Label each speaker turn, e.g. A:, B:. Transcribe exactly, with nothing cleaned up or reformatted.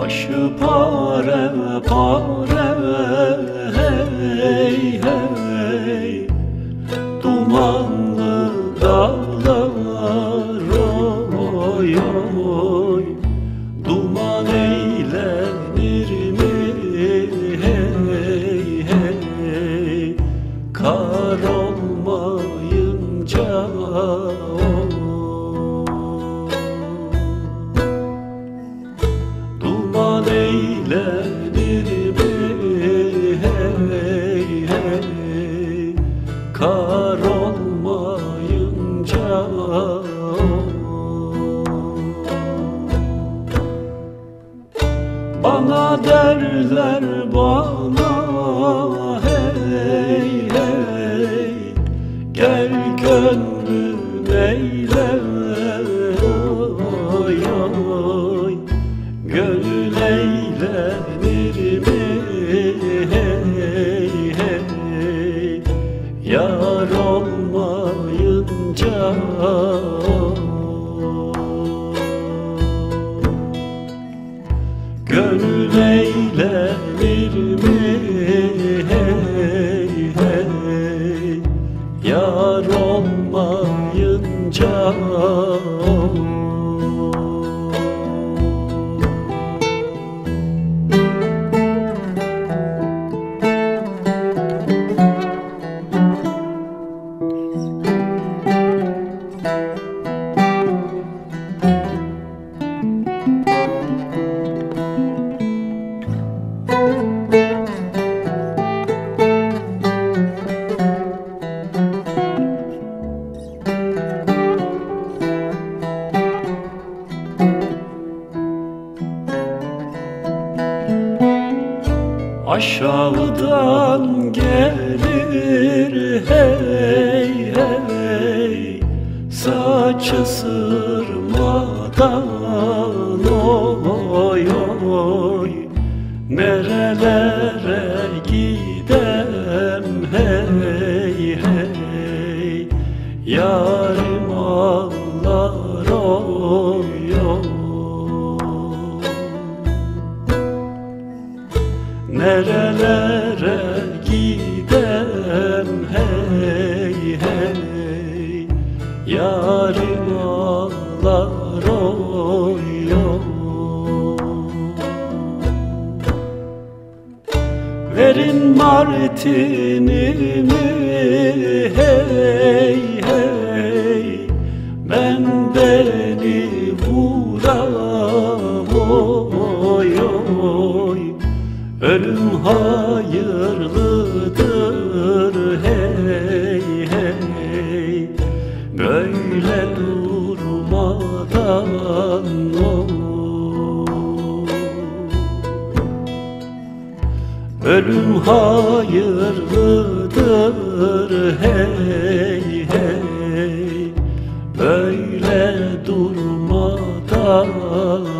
A: Başı pare pare hey hey, dumanlı dağlar oy oy, duman eylenir mi hey hey, kar olmayınca eylenir mi hey hey, kar olmayınca. Bana derler bana hey hey, gel gönlüm eyle oy oy, gönül eylenir mi hey hey, yar olmayınca. Gönül eylenir mi hey hey, yar olmayınca. Aşağıdan gelir hey hey, saçı sırmadan oy oy, nerelere gidem hey hey, yarim ağlar oy oy. Nerelere gidem hey hey, yarim ağlar oy oy. Verin martinimi hey hey, ben beni vuram oy oy, ölüm hayırlıdır hey hey, böyle durmadan oy. Ölüm hayırlıdır hey hey, böyle durmadan.